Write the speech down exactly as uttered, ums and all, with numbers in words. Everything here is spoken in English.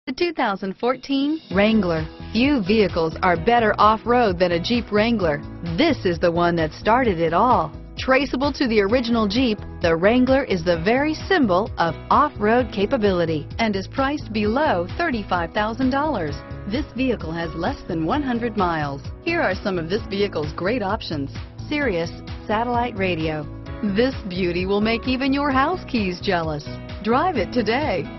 The two thousand fourteen Wrangler. Few vehicles are better off-road than a Jeep Wrangler. This is the one that started it all. Traceable to the original Jeep, the Wrangler is the very symbol of off-road capability and is priced below thirty-five thousand dollars. This vehicle has less than one hundred miles. Here are some of this vehicle's great options: Sirius satellite radio. This beauty will make even your house keys jealous. Drive it today.